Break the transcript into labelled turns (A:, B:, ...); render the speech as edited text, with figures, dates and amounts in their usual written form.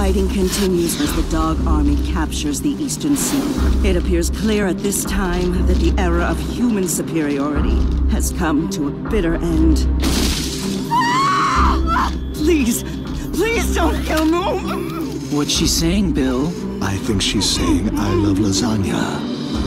A: fighting continues as the Dog Army captures the Eastern Seaboard. It appears clear at this time that the era of human superiority has come to a bitter end. Please, please don't kill me!
B: What's she saying, Bill?
C: I think she's saying, I love lasagna.